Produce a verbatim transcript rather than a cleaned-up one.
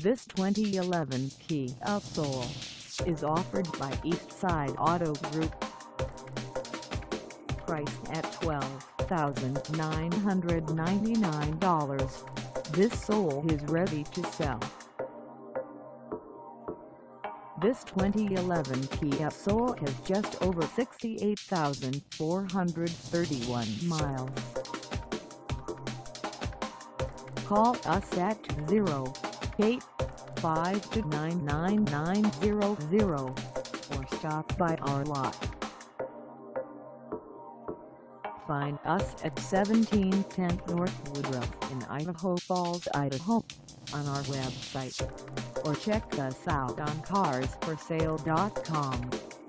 This twenty eleven Kia Soul is offered by Eastside Auto Group. Priced at twelve thousand nine hundred ninety-nine dollars, this Soul is ready to sell. This twenty eleven Kia Soul has just over sixty-eight thousand four hundred thirty-one miles. Call us at zero eight five two nine nine nine zero zero or stop by our lot. Find us at seventeen ten North Woodruff in Idaho Falls, Idaho, on our website, or check us out on cars for sale dot com.